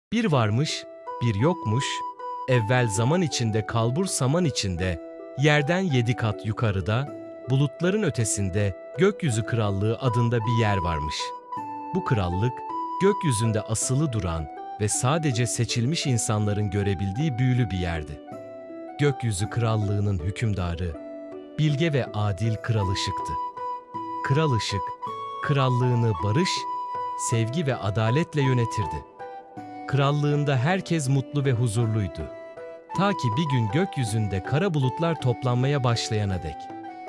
Bir varmış, bir yokmuş, evvel zaman içinde kalbur saman içinde, yerden 7 kat yukarıda, bulutların ötesinde gökyüzü krallığı adında bir yer varmış. Bu krallık, gökyüzünde asılı duran ve sadece seçilmiş insanların görebildiği büyülü bir yerdi. Gökyüzü krallığının hükümdarı, bilge ve adil Kral Işık'tı. Kral Işık, krallığını barış, sevgi ve adaletle yönetirdi. Krallığında herkes mutlu ve huzurluydu. Ta ki bir gün gökyüzünde kara bulutlar toplanmaya başlayana dek.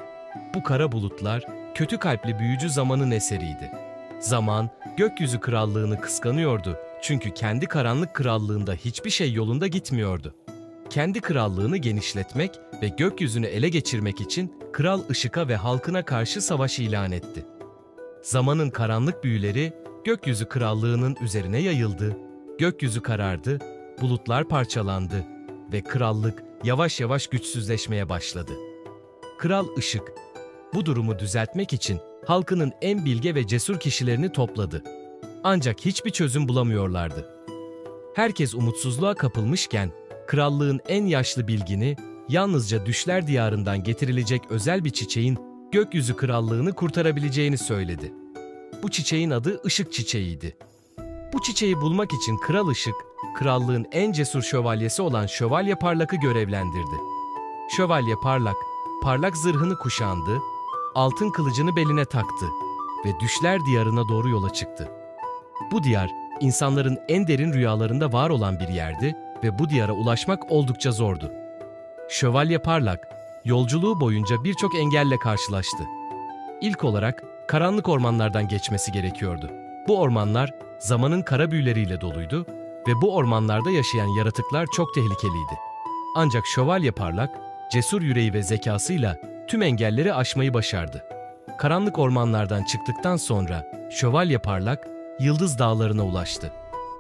Bu kara bulutlar, kötü kalpli büyücü Zaman'ın eseriydi. Zaman, gökyüzü krallığını kıskanıyordu çünkü kendi karanlık krallığında hiçbir şey yolunda gitmiyordu. Kendi krallığını genişletmek ve gökyüzünü ele geçirmek için Kral Işık'a ve halkına karşı savaş ilan etti. Zamanın karanlık büyüleri gökyüzü krallığının üzerine yayıldı, gökyüzü karardı, bulutlar parçalandı ve krallık yavaş yavaş güçsüzleşmeye başladı. Kral Işık, bu durumu düzeltmek için halkının en bilge ve cesur kişilerini topladı. Ancak hiçbir çözüm bulamıyorlardı. Herkes umutsuzluğa kapılmışken, krallığın en yaşlı bilgini, yalnızca Düşler Diyarı'ndan getirilecek özel bir çiçeğin gökyüzü krallığını kurtarabileceğini söyledi. Bu çiçeğin adı Işık Çiçeği'ydi. Bu çiçeği bulmak için Kral Işık, krallığın en cesur şövalyesi olan Şövalye Parlak'ı görevlendirdi. Şövalye Parlak, parlak zırhını kuşandı, altın kılıcını beline taktı ve Düşler Diyarı'na doğru yola çıktı. Bu diyar, insanların en derin rüyalarında var olan bir yerdi ve bu diyara ulaşmak oldukça zordu. Şövalye Parlak, yolculuğu boyunca birçok engelle karşılaştı. İlk olarak karanlık ormanlardan geçmesi gerekiyordu. Bu ormanlar zamanın kara büyüleriyle doluydu ve bu ormanlarda yaşayan yaratıklar çok tehlikeliydi. Ancak Şövalye Parlak, cesur yüreği ve zekasıyla tüm engelleri aşmayı başardı. Karanlık ormanlardan çıktıktan sonra Şövalye Parlak, Yıldız Dağları'na ulaştı.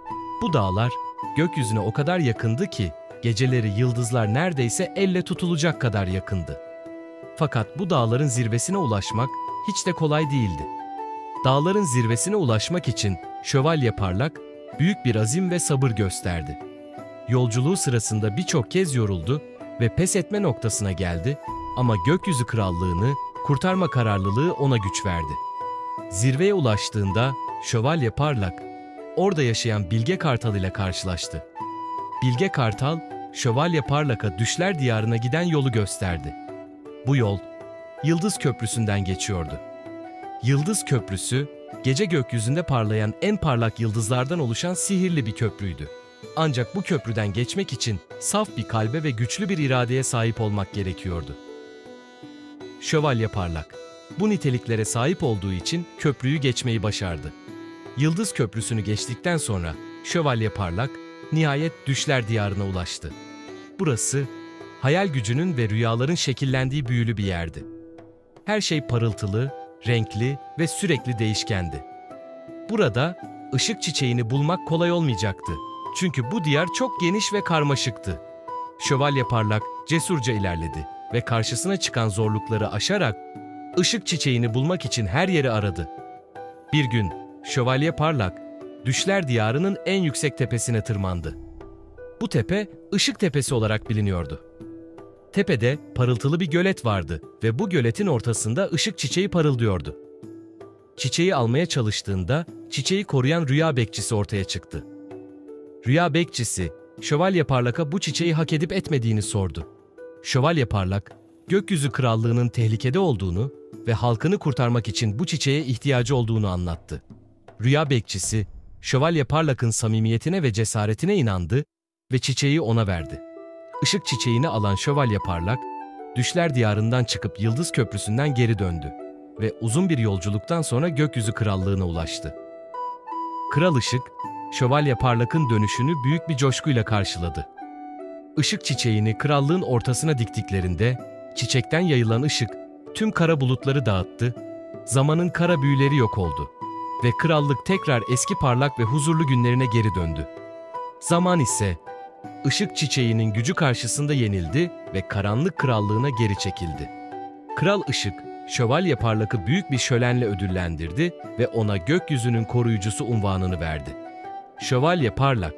Bu dağlar, gökyüzüne o kadar yakındı ki, geceleri yıldızlar neredeyse elle tutulacak kadar yakındı. Fakat bu dağların zirvesine ulaşmak hiç de kolay değildi. Dağların zirvesine ulaşmak için Şövalye Parlak, büyük bir azim ve sabır gösterdi. Yolculuğu sırasında birçok kez yoruldu ve pes etme noktasına geldi ama gökyüzü krallığını kurtarma kararlılığı ona güç verdi. Zirveye ulaştığında Şövalye Parlak, orada yaşayan Bilge Kartal ile karşılaştı. Bilge Kartal, Şövalye Parlak'a Düşler Diyarı'na giden yolu gösterdi. Bu yol, Yıldız Köprüsü'nden geçiyordu. Yıldız Köprüsü, gece gökyüzünde parlayan en parlak yıldızlardan oluşan sihirli bir köprüydü. Ancak bu köprüden geçmek için saf bir kalbe ve güçlü bir iradeye sahip olmak gerekiyordu. Şövalye Parlak, bu niteliklere sahip olduğu için köprüyü geçmeyi başardı. Yıldız Köprüsü'nü geçtikten sonra Şövalye Parlak, nihayet Düşler Diyarı'na ulaştı. Burası, hayal gücünün ve rüyaların şekillendiği büyülü bir yerdi. Her şey parıltılı, renkli ve sürekli değişkendi. Burada ışık çiçeğini bulmak kolay olmayacaktı. Çünkü bu diyar çok geniş ve karmaşıktı. Şövalye Parlak cesurca ilerledi ve karşısına çıkan zorlukları aşarak ışık çiçeğini bulmak için her yeri aradı. Bir gün Şövalye Parlak, Düşler Diyarı'nın en yüksek tepesine tırmandı. Bu tepe Işık Tepesi olarak biliniyordu. Tepede parıltılı bir gölet vardı ve bu göletin ortasında ışık çiçeği parıldıyordu. Çiçeği almaya çalıştığında çiçeği koruyan rüya bekçisi ortaya çıktı. Rüya bekçisi, Şövalye Parlak'a bu çiçeği hak edip etmediğini sordu. Şövalye Parlak, gökyüzü krallığının tehlikede olduğunu ve halkını kurtarmak için bu çiçeğe ihtiyacı olduğunu anlattı. Rüya bekçisi, Şövalye Parlak'ın samimiyetine ve cesaretine inandı ve çiçeği ona verdi. Işık çiçeğini alan Şövalye Parlak, Düşler Diyarı'ndan çıkıp Yıldız Köprüsü'nden geri döndü ve uzun bir yolculuktan sonra gökyüzü krallığına ulaştı. Kral Işık, Şövalye Parlak'ın dönüşünü büyük bir coşkuyla karşıladı. Işık çiçeğini krallığın ortasına diktiklerinde, çiçekten yayılan ışık tüm kara bulutları dağıttı, zamanın kara büyüleri yok oldu ve krallık tekrar eski parlak ve huzurlu günlerine geri döndü. Zaman ise, ışık çiçeğinin gücü karşısında yenildi ve karanlık krallığına geri çekildi. Kral Işık, Şövalye Parlak'ı büyük bir şölenle ödüllendirdi ve ona gökyüzünün koruyucusu unvanını verdi. Şövalye Parlak,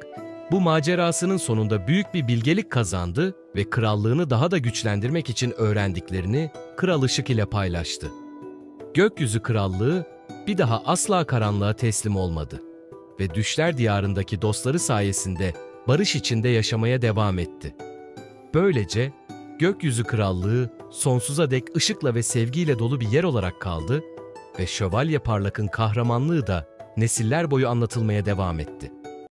Bu macerasının sonunda büyük bir bilgelik kazandı ve krallığını daha da güçlendirmek için öğrendiklerini Kral Işık ile paylaştı. Gökyüzü Krallığı bir daha asla karanlığa teslim olmadı ve Düşler Diyarı'ndaki dostları sayesinde barış içinde yaşamaya devam etti. Böylece Gökyüzü Krallığı sonsuza dek ışıkla ve sevgiyle dolu bir yer olarak kaldı ve Şövalye Parlak'ın kahramanlığı da nesiller boyu anlatılmaya devam etti.